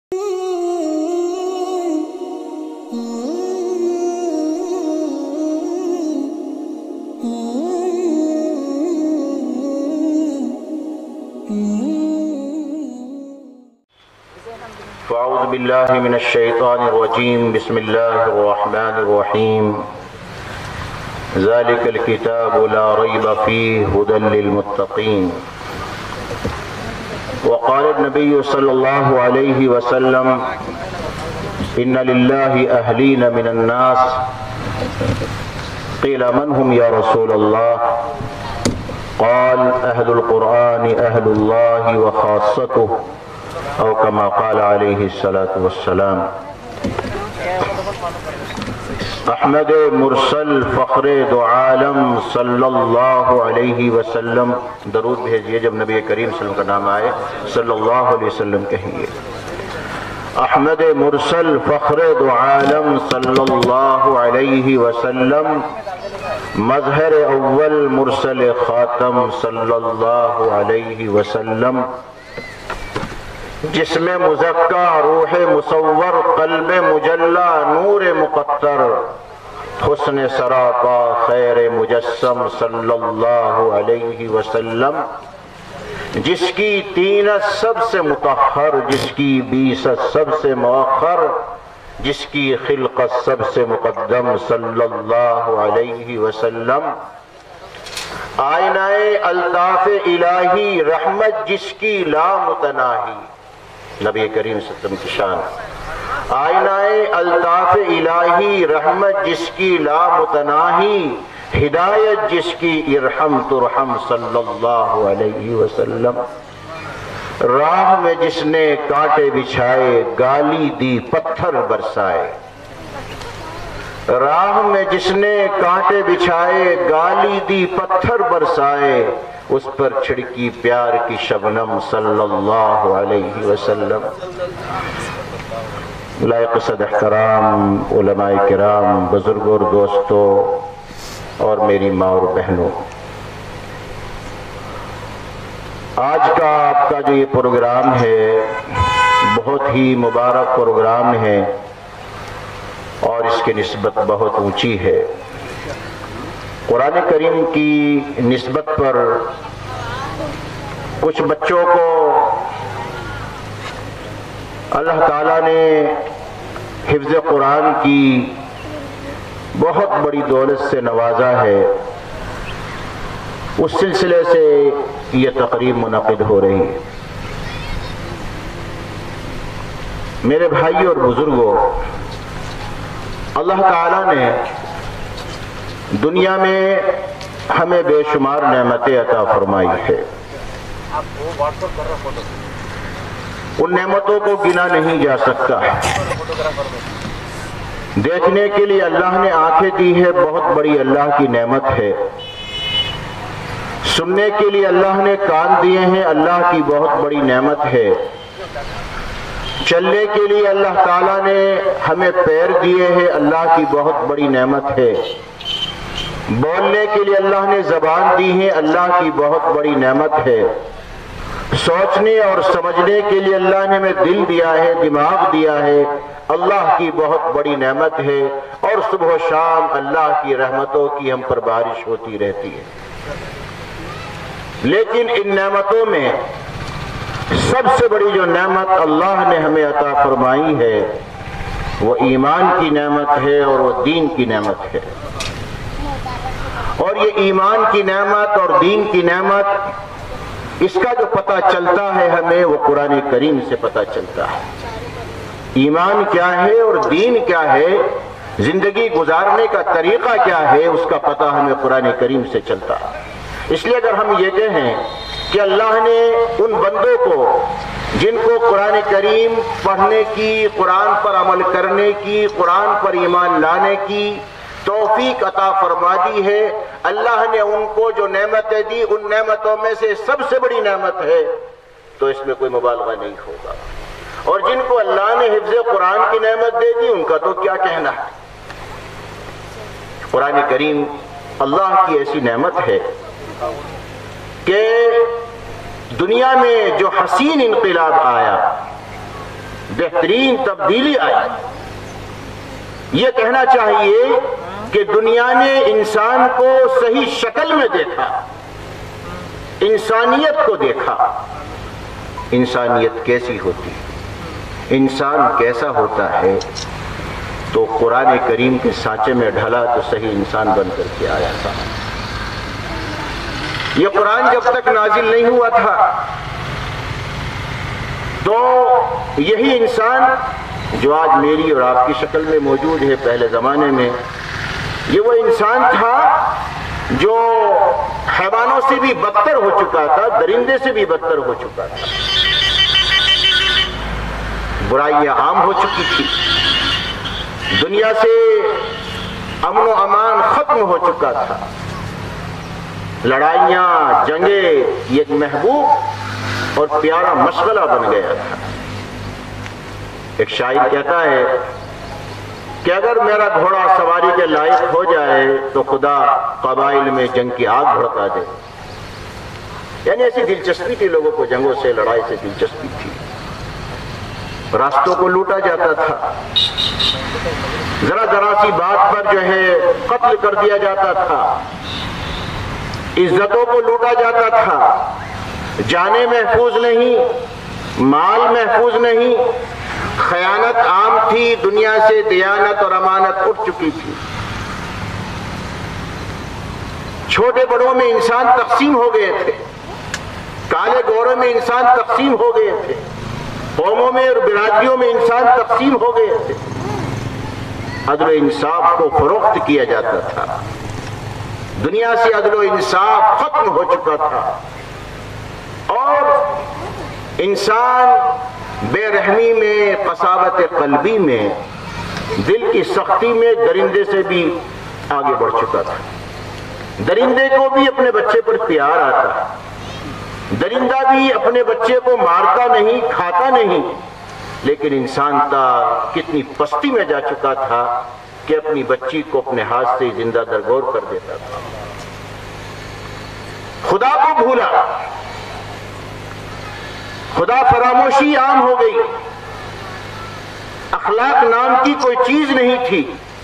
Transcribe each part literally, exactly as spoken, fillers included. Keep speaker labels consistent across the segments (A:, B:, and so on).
A: فاعوذ باللہ من الشیطان الرجیم بسم اللہ الرحمن الرحیم ذالک الکتاب لا ریب فیہ ھدی للمتقین وقال النبی صلی اللہ علیہ وسلم ان للہ اہلین من الناس قیل من هم یا رسول اللہ قال اہل القرآن اہل اللہ وخاصته او کما قال علیہ الصلاة والسلام۔ احمد مرسل فخر دو عالم صلی اللہ علیہ وسلم، درود بھیجئے جب نبی کریم صلی اللہ علیہ وسلم کا نام آئے صلی اللہ علیہ وسلم کہیے۔ احمد مرسل فخر دو عالم صلی اللہ علیہ وسلم، مظہر اول مرسل خاتم صلی اللہ علیہ وسلم، جسم مزکہ روح مصور قلب مجلہ نور مقطر حسن سراپا خیر مجسم صلی اللہ علیہ وسلم، جس کی تینت سب سے مطہر، جس کی بیست سب سے مؤخر، جس کی خلقت سب سے مقدم صلی اللہ علیہ وسلم، آئینہ الطاف الہی رحمت جس کی لا متناہی، نبی کریم صلی اللہ علیہ وسلم کی شان، آئینہ الطاف الہی رحمت جس کی لا متناہی، ہدایت جس کی ارحم ترحم صلی اللہ علیہ وسلم، راہ میں جس نے کانٹے بچھائے گالی دی پتھر برسائے، راہ میں جس نے کانٹے بچھائے گالی دی پتھر برسائے، اس پر چھڑکی پیار کی شبنم صلی اللہ علیہ وسلم۔ لائق صد احترام علماء کرام، بزرگوں اور دوستوں اور میری ماں اور بہنوں، آج کا آپ کا جو یہ پروگرام ہے بہت ہی مبارک پروگرام ہے اور اس کی نسبت بہت اونچی ہے۔ قرآن کریم کی نسبت پر کچھ بچوں کو اللہ تعالیٰ نے حفظ قرآن کی بہت بڑی دولت سے نوازا ہے، اس سلسلے سے یہ تقریب منعقد ہو رہی ہے۔ میرے بھائی اور بزرگوں، اللہ تعالیٰ نے دنیا میں ہمیں بے شمار نعمتیں عطا فرمائی ہے، ان نعمتوں کو گنا نہیں جا سکتا۔ دیکھنے کے لیے اللہ نے آنکھیں دی ہے، بہت بڑی اللہ کی نعمت ہے۔ سننے کے لیے اللہ نے کان دیے ہیں، اللہ کی بہت بڑی نعمت ہے۔ چلنے کے لیے اللہ تعالیٰ نے ہمیں پیر دیے ہیں، اللہ کی بہت بڑی نعمت ہے۔ بولنے کے لیے اللہ نے زبان دی ہے، اللہ کی بہت بڑی نعمت ہے۔ سوچنے اور سمجھنے کے لیے اللہ نے ہمیں دل دیا ہے، دماغ دیا ہے، اللہ کی بہت بڑی نعمت ہے۔ اور صبح و شام اللہ کی رحمتوں کی ہم پر بارش ہوتی رہتی ہے۔ لیکن ان نعمتوں میں سب سے بڑی جو نعمت اللہ نے ہمیں عطا فرمائی ہے وہ ایمان کی نعمت ہے اور وہ دین کی نعمت ہے۔ اور یہ ایمان کی نعمت اور دین کی نعمت، اس کا جو پتہ چلتا ہے ہمیں وہ قرآن کریم سے پتہ چلتا ہے۔ ایمان کیا ہے اور دین کیا ہے، زندگی گزارنے کا طریقہ کیا ہے، اس کا پتہ ہمیں قرآن کریم سے چلتا ہے۔ اس لیے اگر ہم یہ کہیں کہ اللہ نے ان بندوں کو جن کو قرآن کریم پڑھنے کی، قرآن پر عمل کرنے کی، قرآن پر ایمان لانے کی توفیق عطا فرما دی ہے، اللہ نے ان کو جو نعمتیں دی ان نعمتوں میں سے سب سے بڑی نعمت ہے، تو اس میں کوئی مبالغہ نہیں ہوگا۔ اور جن کو اللہ نے حفظ قرآن کی نعمت دے دی ان کا تو کیا کہنا ہے۔ قرآن کریم اللہ کی ایسی نعمت ہے کہ دنیا میں جو حسین انقلاب آیا، بہترین تبدیلی آئی۔ یہ کہنا چاہیے کہ دنیا نے انسان کو صحیح شکل میں دیکھا، انسانیت کو دیکھا۔ انسانیت کیسی ہوتی، انسان کیسا ہوتا ہے، تو قرآن کریم کے سانچے میں ڈھلا تو صحیح انسان بن کر کے آیا تھا۔ یہ قرآن جب تک نازل نہیں ہوا تھا تو یہی انسان جو آج میری اور آپ کی شکل میں موجود ہے، پہلے زمانے میں یہ وہ انسان تھا جو حیوانوں سے بھی بدتر ہو چکا تھا، درندے سے بھی بدتر ہو چکا تھا۔ برائیاں عام ہو چکی تھی، دنیا سے امن و امان ختم ہو چکا تھا، لڑائیاں جنگیں ایک محبوب اور پیارا مشغلہ بن گیا تھا۔ ایک شاعر کہتا ہے کہ اگر میرا گھوڑا سواری کے لائق ہو جائے تو خدا قبائل میں جنگ کی آگ بھڑکا دے۔ یعنی ایسی دلچسپی تھی لوگوں کو، جنگوں سے لڑائی سے دلچسپی تھی، راستوں کو لوٹا جاتا تھا، ذرا ذرا سی بات پر جو ہے قتل کر دیا جاتا تھا، عزتوں کو لوٹا جاتا تھا، جانیں محفوظ نہیں، مال محفوظ نہیں، خیانت عام تھی، دنیا سے دیانت اور امانت اٹھ چکی تھی۔ چھوٹے بڑوں میں انسان تقسیم ہو گئے تھے، کالے گوروں میں انسان تقسیم ہو گئے تھے، قوموں میں اور برادریوں میں انسان تقسیم ہو گئے تھے۔ عدل و انصاف کو فروخت کیا جاتا تھا، دنیا سے عدل و انصاف ختم ہو چکا تھا، اور انسان بے رحمی میں، قساوت قلبی میں، دل کی سختی میں درندے سے بھی آگے بڑھ چکا تھا۔ درندے کو بھی اپنے بچے پر پیار آتا، درندہ بھی اپنے بچے کو مارتا نہیں، کھاتا نہیں، لیکن انسان تا کتنی پستی میں جا چکا تھا کہ اپنی بچی کو اپنے ہاتھ سے زندہ درگور کر دیتا تھا۔ خدا کو بھولا، خدا فراموشی عام ہو گئی، اخلاق نام کی کوئی چیز نہیں تھی۔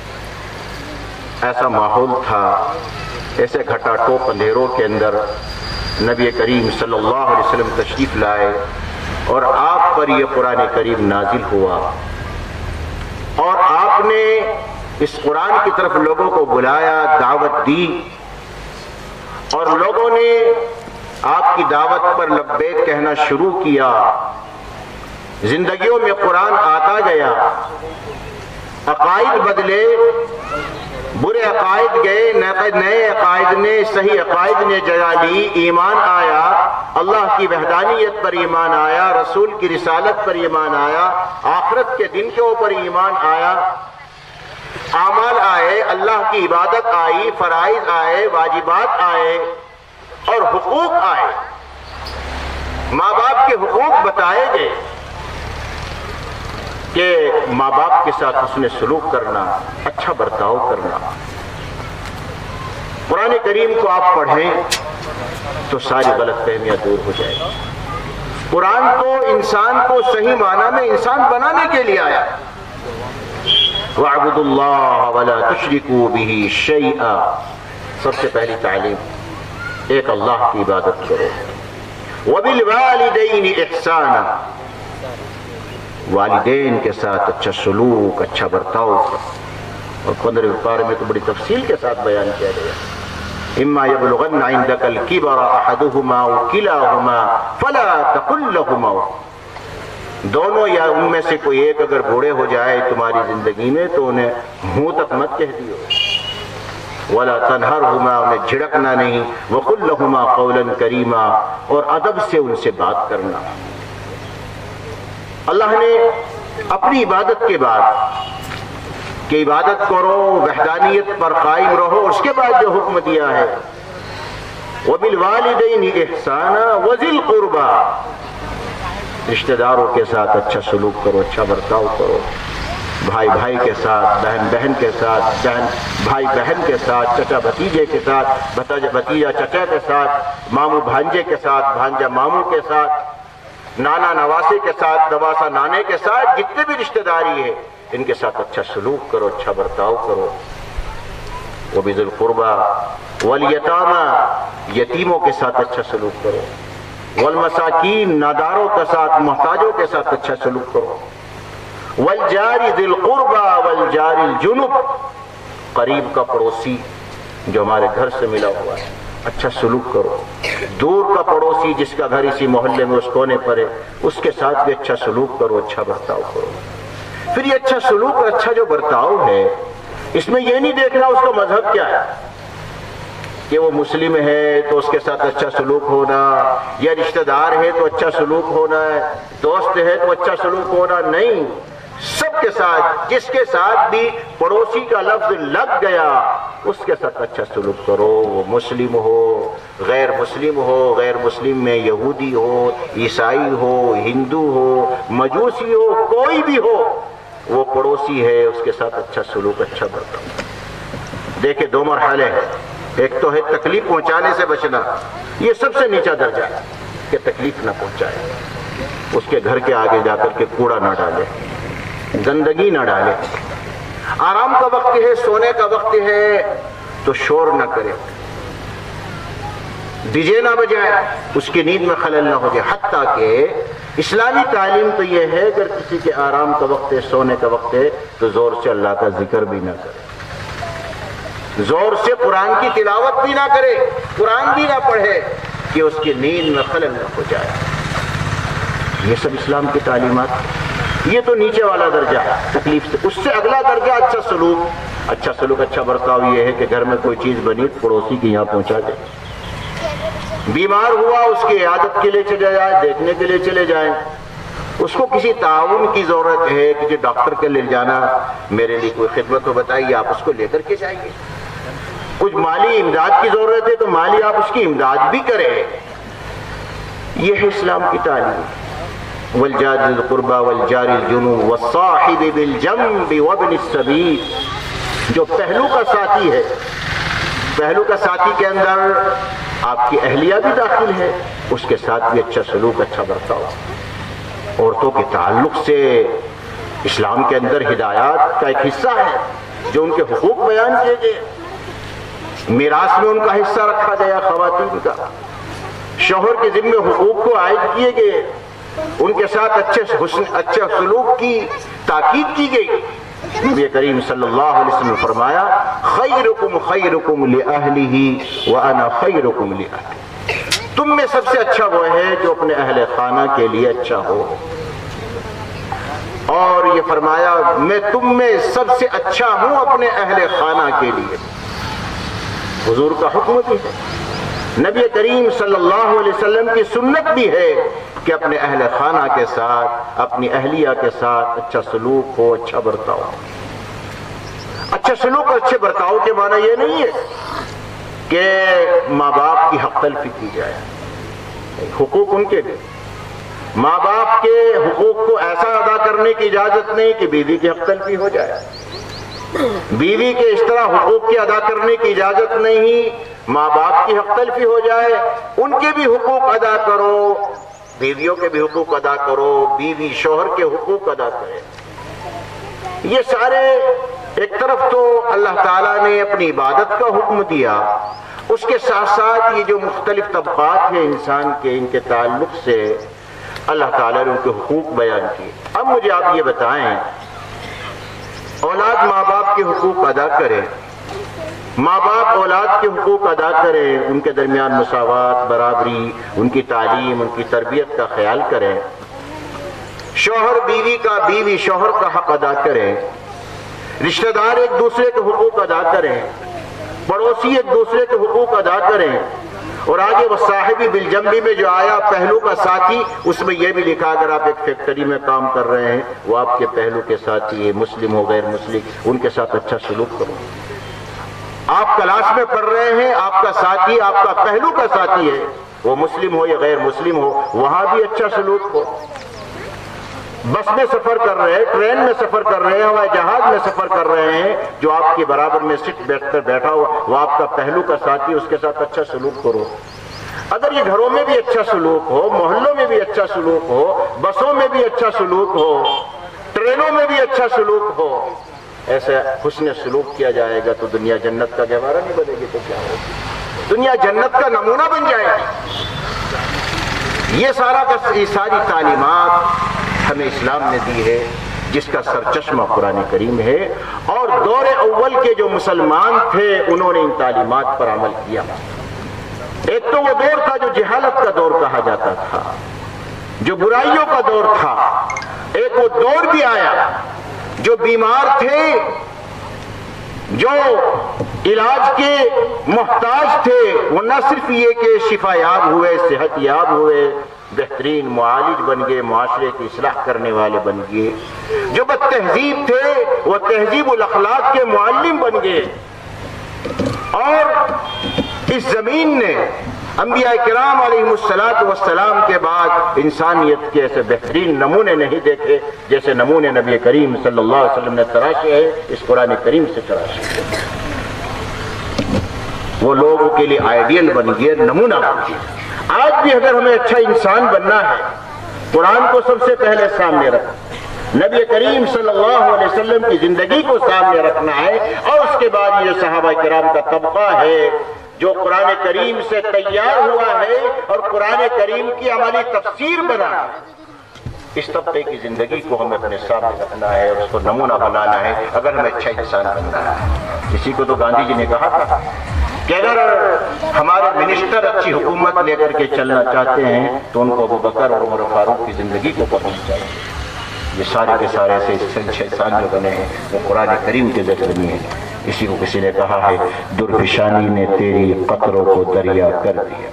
A: ایسا ماحول تھا، ایسے گھٹا ٹوپ اندھیروں کے اندر نبی کریم صلی اللہ علیہ وسلم تشریف لائے اور آپ پر یہ قرآن کریم نازل ہوا، اور آپ نے اس قرآن کی طرف لوگوں کو بلایا، دعوت دی، اور لوگوں نے آپ کی دعوت پر لبیک کہنا شروع کیا۔ زندگیوں میں قرآن آتا گیا، عقائد بدلے، برے عقائد گئے، نئے عقائد نے، صحیح عقائد نے جگہ لی، ایمان آیا، اللہ کی وحدانیت پر ایمان آیا، رسول کی رسالت پر ایمان آیا، آخرت کے دن کے اوپر ایمان آیا، اعمال آئے، اللہ کی عبادت آئی، فرائض آئے، واجبات آئے اور حقوق آئے، ماں باپ کے حقوق بتائے گئے کہ ماں باپ کے ساتھ حسن سلوک کرنا، اچھا برتاؤ کرنا۔ قرآن کریم کو آپ پڑھیں تو ساری غلط فہمیاں دور ہو جائیں گی۔ قرآن تو انسان کو صحیح معنی میں انسان بنانے کے لیے آیا۔ وَاعْبُدُوا اللَّهَ وَلَا تُشْرِكُوا بِهِ شَيْئًا، سب سے پہلی تعلیم ایک اللہ کی عبادت کرو۔ وَبِالْوَالِدَيْنِ إِحْسَانًا، والدین کے ساتھ اچھا سلوک، اچھا برتاؤ۔ اور پندرہویں پارے میں تو بڑی تفصیل کے ساتھ بیان کیا گیا، اِمَّا يَبْلُغَنَّ عِندَكَ الْكِبَرَ أَحَدُهُمَا أَوْ كِلَاهُمَا فَلَا تَقُل لَّهُمَا، دونوں یا ان میں سے کوئی ایک اگر بوڑھے ہو جائے تمہاری زندگی میں تو انہیں منہ تک مت کہہ دیو، وَلَا تَنْهَرْهُمَا، انہیں جھڑکنا نہیں، وَقُل لَّهُمَا قَوْلًا كَرِيمًا، اور ادب سے ان سے بات کرنا۔ اللہ نے اپنی عبادت کے بعد کہ عبادت کرو، وحدانیت پر قائم رہو، اس کے بعد جو حکم دیا ہے وَبِالْوَالِدَيْنِ إِحْسَانًا وَذِي الْقُرْبَى، رشتہ داروں کے ساتھ اچھا سلوک کرو، اچھا برتاؤ کرو، بھائی بھائی کے ساتھ، بہن بہن کے ساتھ، بہن بھائی بہن کے ساتھ، چچا بھتیجے کے ساتھ، بھتیجا چچا کے ساتھ، ماموں بھانجے کے ساتھ، بھانجا ماموں کے ساتھ، نانا نواسے کے ساتھ، نواسا نانے کے ساتھ، جتنے بھی رشتہ داری ہے ان کے ساتھ اچھا سلوک کرو، اچھا برتاؤ کرو۔ وَبِذِي الْقُرْبَى وَالْيَتَامَى، یتیموں کے ساتھ اچھا سلوک کرو، والمساکین، ناداروں کے ساتھ، محتاجوں کے ساتھ اچھا سلوک کرو، والجار ذی القربى والجار الجنب، قریب کا پڑوسی جو ہمارے گھر سے ملا ہوا ہے اچھا سلوک کرو، دور کا پڑوسی جس کا گھر اسی محلے میں اس کونے پر ہے اس کے ساتھ بھی اچھا سلوک کرو، اچھا برتاؤ کرو۔ پھر یہ اچھا سلوک اور اچھا جو برتاؤ ہے، اس میں یہ نہیں دیکھنا اس کا مذہب کیا ہے، کہ وہ مسلم ہے تو اس کے ساتھ اچھا سلوک ہونا، یا رشتہ دار ہے تو اچھا سلوک ہونا ہے، دوست ہے تو اچھا سلوک ہونا، نہیں، سب کے ساتھ، جس کے ساتھ بھی پڑوسی کا لفظ لگ گیا اس کے ساتھ اچھا سلوک کرو، وہ مسلم ہو، غیر مسلم ہو، غیر مسلم میں یہودی ہو، عیسائی ہو، ہندو ہو، مجوسی ہو، کوئی بھی ہو، وہ پڑوسی ہے، اس کے ساتھ اچھا سلوک، اچھا برتاؤ۔ دیکھیں دو مرحلے ہیں، ایک تو ہے تکلیف پہنچانے سے بچنا، یہ سب سے نیچا درجہ ہے کہ تکلیف نہ پہنچائے، اس کے گھر کے آگے جا کر کے کوڑا نہ ڈالے، گندگی نہ ڈالے، آرام کا وقت ہے، سونے کا وقت ہے تو شور نہ کرے، ڈی جے نہ بجائے، اس کی نیند میں خلل نہ ہو جائے۔ حتیٰ کہ اسلامی تعلیم تو یہ ہے اگر کسی کے آرام کا وقت ہے، سونے کا وقت ہے تو زور سے اللہ کا ذکر بھی نہ کرے، زور سے قرآن کی تلاوت بھی نہ کرے، قرآن بھی نہ پڑھے کہ اس کی نیند میں خلل نہ ہو جائے۔ یہ سب اسلام کی تعلیمات، یہ تو نیچے والا درجہ ہے تکلیف سے۔ اس سے اگلا درجہ اچھا سلوک، اچھا سلوک اچھا برتاؤ یہ ہے کہ گھر میں کوئی چیز بنی پڑوسی کی یہاں پہنچا دے، بیمار ہوا اس کی عیادت کے لیے چلے جائیں، دیکھنے کے لیے چلے جائیں، اس کو کسی تعاون کی ضرورت ہے، کسی ڈاکٹر کے لے جانا، میرے لیے کوئی خدمت ہو بتائیے، آپ اس کو لے کر کے جائیے۔ کچھ مالی امداد کی ضرورت ہے تو مالی آپ اس کی امداد بھی کریں۔ یہ ہے اسلام کی تعلیم۔ والجار ذی القربى والجار الجنب والصاحب بالجنب وابن السبیل، جو پہلو کا ساتھی ہے، پہلو کا ساتھی کے اندر آپ کی اہلیہ بھی داخل ہے، اس کے ساتھ بھی اچھا سلوک اچھا برتاؤ۔ عورتوں کے تعلق سے اسلام کے اندر ہدایات کا ایک حصہ ہے جو ان کے حقوق بیان کیے گئے، میراث میں ان کا حصہ رکھا گیا، خواتین کا شوہر کے ذمہ حقوق کو عائد کیے گئے، ان کے ساتھ اچھے حسن اچھے سلوک کی تاکید کی گئی۔ نبی کریم صلی اللہ علیہ وسلم نے فرمایا خیرکم خیرکم لأہلہ وانا خیرکم لأہلی، تم میں سب سے اچھا وہ ہے جو اپنے اہل خانہ کے لیے اچھا ہو، اور یہ فرمایا میں تم میں سب سے اچھا ہوں اپنے اہل خانہ کے لیے۔ حضور کا حکم بھی ہے، نبی کریم صلی اللہ علیہ وسلم کی سنت بھی ہے کہ اپنے اہل خانہ کے ساتھ، اپنی اہلیہ کے ساتھ اچھا سلوک ہو، اچھا برتاؤ۔ اچھا سلوک اور اچھے برتاؤ کے معنی یہ نہیں ہے کہ ماں باپ کی حق تلفی کی جائے، حقوق ان کے بھی، ماں باپ کے حقوق کو ایسا ادا کرنے کی اجازت نہیں کہ بیوی کی حق تلفی ہو جائے، بیوی کے اس طرح حقوق کی ادا کرنے کی اجازت نہیں ماں باپ کی حق تلفی ہو جائے، ان کے بھی حقوق ادا کرو، بیویوں کے بھی حقوق ادا کرو، بیوی شوہر کے حقوق ادا کرے۔ یہ سارے ایک طرف تو اللہ تعالیٰ نے اپنی عبادت کا حکم دیا، اس کے ساتھ ساتھ یہ جو مختلف طبقات ہیں انسان کے، ان کے تعلق سے اللہ تعالیٰ نے ان کے حقوق بیان کیے۔ اب مجھے آپ یہ بتائیں، اولاد ماں باپ کے حقوق ادا کرے، ماں باپ اولاد کے حقوق ادا کریں، ان کے درمیان مساوات، برابری، ان کی تعلیم، ان کی تربیت کا خیال کریں، شوہر بیوی کا، بیوی شوہر کا حق ادا کریں، رشتہ دار ایک دوسرے کے حقوق ادا کریں، پڑوسی ایک دوسرے کے حقوق ادا کریں، اور آگے وہ صاحبی بالجنبی میں جو آیا پہلو کا ساتھی، اس میں یہ بھی لکھا اگر آپ ایک فیکٹری میں کام کر رہے ہیں وہ آپ کے پہلو کے ساتھی ہے، مسلم ہو غیر مسلم، ان کے ساتھ اچھا سلوک کرو۔ آپ کلاس میں پڑھ رہے ہیں، آپ کا ساتھی، آپ کا پہلو کا ساتھی ہے، وہ مسلم ہو یا غیر مسلم ہو، وہاں بھی اچھا سلوک ہو۔ بس میں سفر کر رہے ہیں، ٹرین میں سفر کر رہے ہیں، ہوائی جہاز میں سفر کر رہے ہیں، جو آپ کے برابر میں سیٹ بیٹھ کر بیٹھا ہوا وہ آپ کا پہلو کا ساتھی، اس کے ساتھ اچھا سلوک کرو۔ اگر یہ گھروں میں بھی اچھا سلوک ہو، محلوں میں بھی اچھا سلوک ہو، بسوں میں بھی اچھا سلوک ہو، ٹرینوں میں بھی اچھا سلوک ہو، ایسا حسن سلوک کیا جائے گا تو دنیا جنت کا گہوارہ نہیں بنے گی تو کیا ہوگی؟ دنیا جنت کا نمونہ بن جائے گی۔ یہ سارا کا یہ ساری تعلیمات ہمیں اسلام نے دی ہے، جس کا سرچشمہ قرآن کریم ہے، اور دور اول کے جو مسلمان تھے انہوں نے ان تعلیمات پر عمل کیا۔ ایک تو وہ دور تھا جو جہالت کا دور کہا جاتا تھا، جو برائیوں کا دور تھا۔ ایک وہ دور بھی آیا جو بیمار تھے، جو علاج کے محتاج تھے، وہ نہ صرف یہ کہ شفا یاب ہوئے، صحت یاب ہوئے، بہترین معالج بن گئے، معاشرے کی اصلاح کرنے والے بن گئے۔ جو بد تہذیب تھے وہ تہذیب الاخلاق کے معلم بن گئے۔ اور اس زمین نے انبیاء کرام علیہ الصلوۃ والسلام کے بعد انسانیت کے ایسے بہترین نمونے نہیں دیکھے جیسے نمونے نبی کریم صلی اللہ علیہ وسلم نے تراشے ہیں، اس قرآن کریم سے تراشے ہیں۔ وہ لوگوں کے لیے آئیڈیل بن گئے، نمونہ بن گئے۔ آج بھی اگر ہمیں اچھا انسان بننا ہے، قرآن کو سب سے پہلے سامنے رکھنا، نبی کریم صلی اللہ علیہ وسلم کی زندگی کو سامنے رکھنا ہے، اور اس کے بعد یہ صحابہ کرام کا طبقہ ہے جو قرآن کریم سے تیار ہوا ہے اور قرآن کریم کی عملی تفسیر بنا ہے۔ اس طبقے کی زندگی کو ہمیں اپنے سامنے رکھنا ہے اور اس کو نمونہ بنانا ہے اگر ہمیں اچھا انسان بننا ہے۔ اسی کو تو گاندھی جی نے کہا تھا کہ اگر ہمارے منسٹر اچھی حکومت لے کر کے چلنا چاہتے ہیں تو ان کو ابو بکر اور عمر فاروق کی زندگی کو پڑھنا چاہیے۔ یہ سارے کے سارے ایسے اچھے انسان جو بنے ہیں وہ قرآن کریم کے ذریعے میں ہیں۔ اسی کو کسی نے کہا ہے، درفشانی نے تیری قطروں کو دریا کر دیا،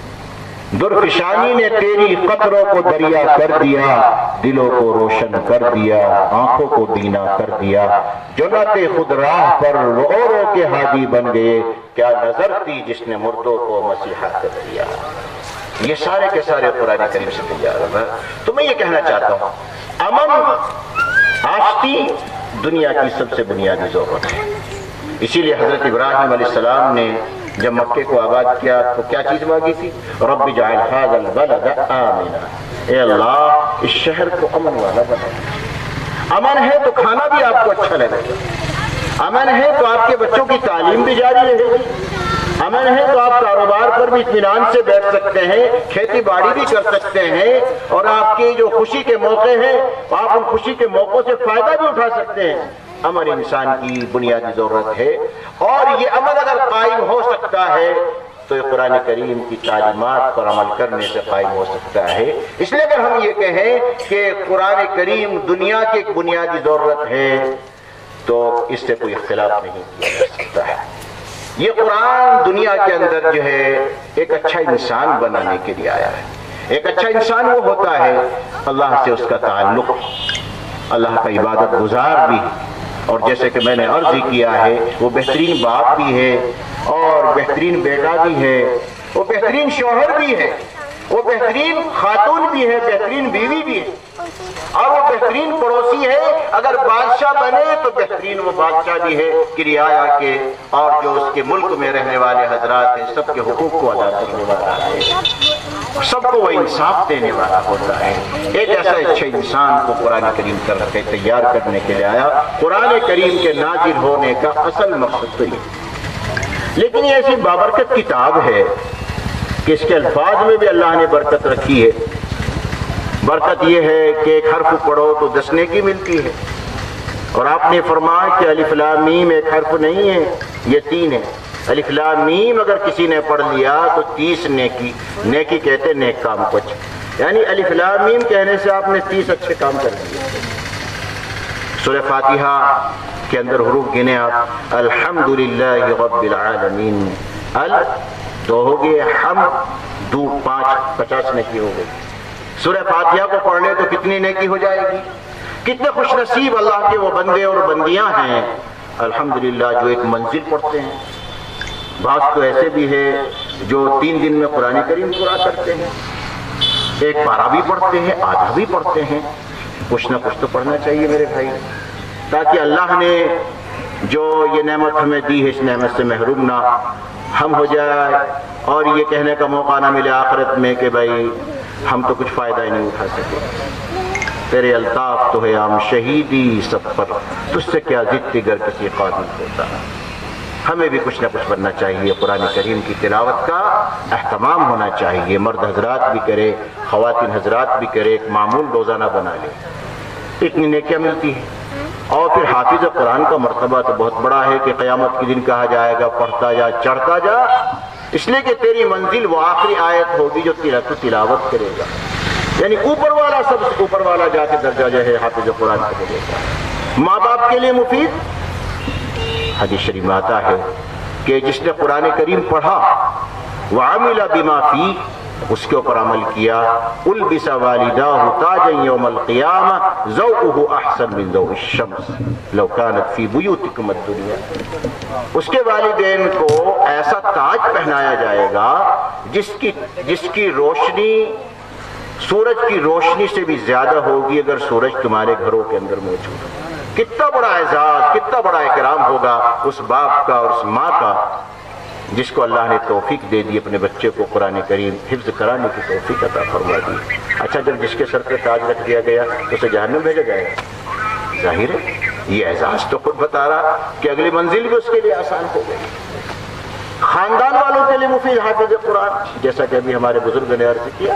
A: درفشانی نے تیری قطروں کو دریا کر دیا، دلوں کو روشن کر دیا، آنکھوں کو بینا کر دیا، جو نہ تھے خود راہ پر وہ اوروں کے ہادی بن گئے، کیا نظر تھی جس نے مردوں کو مسیحا کر دیا۔ یہ سارے کے سارے قرآن کریم سے تیار ہے۔ تو میں یہ کہنا چاہتا ہوں، امن آشتی دنیا کی سب سے بنیادی ضرورت ہے۔ اسی لیے حضرت ابراہیم علیہ السلام نے جب مکے کو آباد کیا تو کیا چیز مانگی تھی؟ رب اجعل ھذا البلد آمنا، اے اللہ اس شہر کو امن والا بنا۔ امن ہے تو کھانا بھی آپ کو اچھا لگے گا، امن ہے تو آپ کے بچوں کی تعلیم بھی جاری رہے گی، امن ہے تو آپ کاروبار پر بھی اطمینان سے بیٹھ سکتے ہیں، کھیتی باڑی بھی کر سکتے ہیں، اور آپ کے جو خوشی کے موقع ہیں آپ ان خوشی کے موقعوں سے فائدہ بھی اٹھا سکتے ہیں۔ امن انسان کی بنیادی ضرورت ہے، اور یہ امن اگر قائم ہو سکتا ہے تو یہ قرآن کریم کی تعلیمات پر عمل کرنے سے قائم ہو سکتا ہے۔ اس لیے اگر ہم یہ کہیں کہ قرآن کریم دنیا کی ایک بنیادی ضرورت ہے تو اس سے کوئی اختلاف نہیں کیا جا سکتا ہے۔ یہ قرآن دنیا کے اندر جو ہے ایک اچھا انسان بنانے کے لیے آیا ہے۔ ایک اچھا انسان وہ ہوتا ہے اللہ سے اس کا تعلق، اللہ کا عبادت گزار بھی، اور جیسے کہ میں نے عرض ہی کیا ہے وہ بہترین باپ بھی ہے، اور بہترین بیٹا بھی ہے، وہ بہترین شوہر بھی ہے، وہ بہترین خاتون بھی ہے، بہترین بیوی بھی ہے، اور وہ بہترین پڑوسی ہے۔ اگر بادشاہ بنے تو بہترین وہ بادشاہ بھی ہے کہ رعایا کے اور جو اس کے ملک میں رہنے والے حضرات ہیں سب کے حقوق کو ادا کرنے والا ہے، سب کو وہ انصاف دینے والا ہوتا ہے۔ ایک ایسا اچھے انسان کو قرآن کریم کر کے تیار کرنے کے لیے آیا۔ قرآن کریم کے نازل ہونے کا اصل مقصد تو یہ، لیکن یہ ایسی بابرکت کتاب ہے کہ اس کے الفاظ میں بھی اللہ نے برکت رکھی ہے۔ برکت یہ ہے کہ ایک حرف پڑھو تو دس نیکی ملتی ہے، اور آپ نے فرمایا کہ الف لام میم ایک حرف نہیں ہے، یہ تین ہے۔ الف لام میم اگر کسی نے پڑھ لیا تو تیس نیکی، نیکی کہتے نیک کام کچھ، یعنی الف لام میم کہنے سے آپ نے تیس اچھے کام کر دیے۔ سورہ فاتحہ کے اندر حروف گنے آپ، الحمدللہ رب العالمین، ال دو ہو گئے، ہم دو پانچ، پچاس نیکی ہو گئی۔ سورہ فاتحہ کو پڑھنے تو کتنی نیکی ہو جائے گی؟ کتنے خوش نصیب اللہ کے وہ بندے اور بندیاں ہیں الحمدللہ جو ایک منزل پڑھتے ہیں۔ بعض تو ایسے بھی ہے جو تین دن میں قرآن کریم پورا کرتے ہیں، ایک پارہ بھی پڑھتے ہیں، آدھا بھی پڑھتے ہیں۔ کچھ نہ کچھ تو پڑھنا چاہیے میرے بھائی، تاکہ اللہ نے جو یہ نعمت ہمیں دی ہے اس نعمت سے محروم نہ ہم ہو جائے اور یہ کہنے کا موقع نہ ملے آخرت میں کہ بھائی ہم تو کچھ فائدہ ہی نہیں اٹھا سکے. تیرے الطاف تو ہے عام شہیدی سب پر، تجھ سے کیا ضد دیگر کسی قاتل ہوتا. ہمیں بھی کچھ نہ کچھ بننا چاہیے. قرآن کریم کی تلاوت کا اہتمام ہونا چاہیے. مرد حضرات بھی کرے، خواتین حضرات بھی کرے، ایک معمول روزانہ بنا لے. اتنی نیکیاں ملتی ہیں. اور پھر حافظ قرآن کا مرتبہ تو بہت بڑا ہے کہ قیامت کے دن کہا جائے گا پڑھتا جا چڑھتا جا، اس لیے کہ تیری منزل وہ آخری آیت ہوگی جو تو تلاوت کرے گا. یعنی اوپر والا سب سے اوپر والا جا کے درجہ جو ہے حافظ قرآن کو دے گا. ماں باپ کے لیے مفید حدیث شریف میں آتا ہے کہ جس نے قرآن کریم پڑھا وعمل بما فی، اس کے اوپر عمل کیا، البس والداہ تاجا یوم القیامہ ذوقہ احسن من ذوق الشمس لو کانت فی بیوتکم الدنیا. اس کے والدین کو ایسا تاج پہنایا جائے گا جس کی جس کی روشنی سورج کی روشنی سے بھی زیادہ ہوگی اگر سورج تمہارے گھروں کے اندر موجود ہو. کتنا بڑا اعزاز، کتنا بڑا اکرام ہوگا اس باپ کا اور اس ماں کا جس کو اللہ نے توفیق دے دی اپنے بچے کو قرآن کریم حفظ کرانے کی توفیق عطا فرما دی. اچھا جب جس کے سر پہ تاج رکھ دیا گیا تو اسے جہنم بھیجا جائے گا. ظاہر ہے یہ اعزاز تو خود بتا رہا کہ اگلی منزل بھی اس کے لیے آسان ہو گئی. خاندان والوں کے لیے مفید حافظ قرآن، جیسا کہ ابھی ہمارے بزرگ نے عرض کیا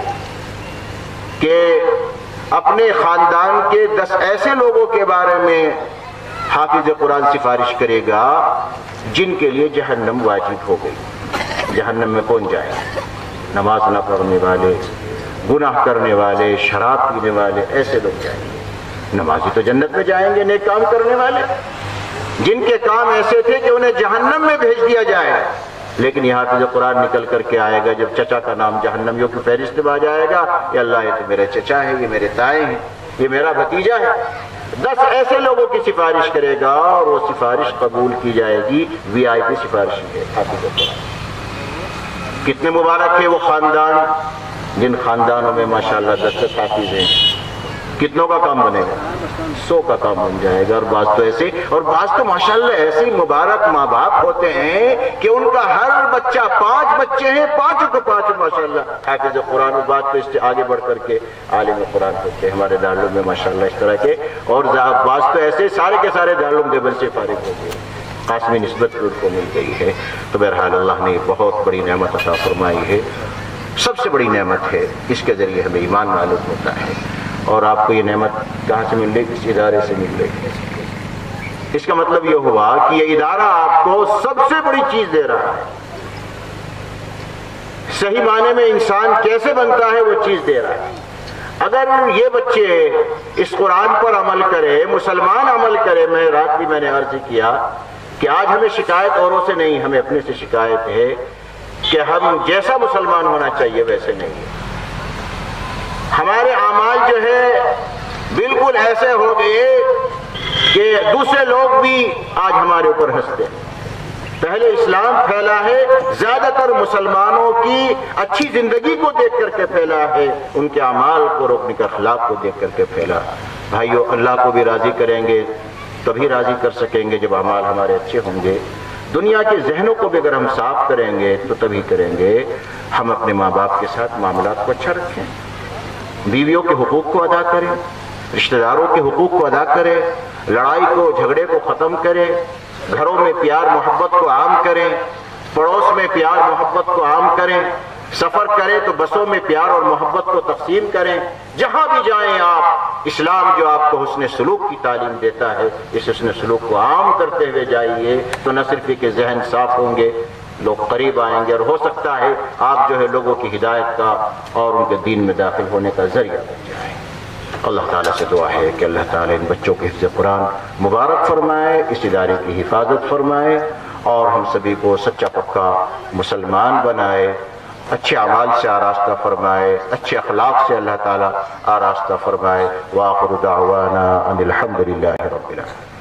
A: کہ اپنے خاندان کے دس ایسے لوگوں کے بارے میں حافظ قرآن سفارش کرے گا جن کے لیے جہنم واجب ہو گئی. جہنم میں کون جائے؟ نماز نہ پڑھنے والے، گناہ کرنے والے، شراب پینے والے، ایسے لوگ جائیں گے. نمازی تو جنت میں جائیں گے، نیک کام کرنے والے جن کے کام ایسے تھے کہ انہیں جہنم میں بھیج دیا جائے. لیکن یہاں پہ جو قرآن نکل کر کے آئے گا جب چچا کا نام جہنمیوں کی فہرست میں آ جائے گا، یہ اللہ یہ تو میرے چچا ہے، یہ میرے تائے ہیں، یہ میرا بھتیجا ہے. دس ایسے لوگوں کی سفارش کرے گا اور وہ سفارش قبول کی جائے گی. وی آئی پی سفارش ہے حافظ قرآن. کتنے مبارک ہے وہ خاندان جن خاندانوں میں ماشاءاللہ دس دس حافظ ہیں. کتنوں کا کام بنے گا؟ سو کا کام بن جائے گا. اور بعض تو ایسے اور بعض تو ماشاءاللہ ایسے مبارک ماں باپ ہوتے ہیں کہ ان کا ہر بچہ، پانچ بچے ہیں، پانچوں کو پانچ ماشاءاللہ حافظ قرآن. اور بعض تو اس سے آگے بڑھ کر کے عالم قرآن ہوتے ہیں ہمارے دارالعلوم میں ماشاءاللہ اس طرح کے. اور بعض تو ایسے سارے کے سارے دارالعلوم دیوبند سے فارغ ہو گئے، قاسمی نسبت ان کو مل گئی ہے. تو بہرحال اللہ نے بہت بڑی نعمت عطا فرمائی ہے. سب سے بڑی نعمت ہے، اس کے ذریعے ہمیں ایمان معلوم ہوتا ہے. اور آپ کو یہ نعمت کہاں سے مل رہی؟ اس ادارے سے مل رہی ہے. اس کا مطلب یہ ہوا کہ یہ ادارہ آپ کو سب سے بڑی چیز دے رہا ہے. صحیح معنی میں انسان کیسے بنتا ہے وہ چیز دے رہا ہے. اگر یہ بچے اس قرآن پر عمل کرے، مسلمان عمل کرے. میں رات بھی میں نے عرض کیا کہ آج ہمیں شکایت اوروں سے نہیں، ہمیں اپنے سے شکایت ہے کہ ہم جیسا مسلمان ہونا چاہیے ویسے نہیں ہے. ہمارے اعمال جو ہے بالکل ایسے ہو گئے کہ دوسرے لوگ بھی آج ہمارے اوپر ہنستے ہیں. پہلے اسلام پھیلا ہے زیادہ تر مسلمانوں کی اچھی زندگی کو دیکھ کر کے پھیلا ہے، ان کے اعمال کو روکنے کے اخلاق کو دیکھ کر کے پھیلا. بھائیو اللہ کو بھی راضی کریں گے تبھی راضی کر سکیں گے جب اعمال ہمارے اچھے ہوں گے. دنیا کے ذہنوں کو بھی اگر ہم صاف کریں گے تو تبھی کریں گے. ہم اپنے ماں باپ کے ساتھ معاملات کو اچھا رکھیں، بیویوں کے حقوق کو ادا کریں، رشتہ داروں کے حقوق کو ادا کریں، لڑائی کو جھگڑے کو ختم کریں، گھروں میں پیار محبت کو عام کریں، پڑوس میں پیار محبت کو عام کریں، سفر کریں تو بسوں میں پیار اور محبت کو تقسیم کریں. جہاں بھی جائیں آپ، اسلام جو آپ کو حسن سلوک کی تعلیم دیتا ہے اس حسن سلوک کو عام کرتے ہوئے جائیے. تو نہ صرف کہ ذہن صاف ہوں گے، لوگ قریب آئیں گے اور ہو سکتا ہے آپ جو ہے لوگوں کی ہدایت کا اور ان کے دین میں داخل ہونے کا ذریعہ بن جائیں. اللہ تعالیٰ سے دعا ہے کہ اللہ تعالیٰ ان بچوں کے حفظ قرآن مبارک فرمائے، اس ادارے کی حفاظت فرمائے اور ہم سبھی کو سچا پکا مسلمان بنائے، اچھے اعمال سے آراستہ فرمائے، اچھے اخلاق سے اللہ تعالیٰ آراستہ فرمائے. وآخر دعوانا ان الحمد للہ رب العالمین.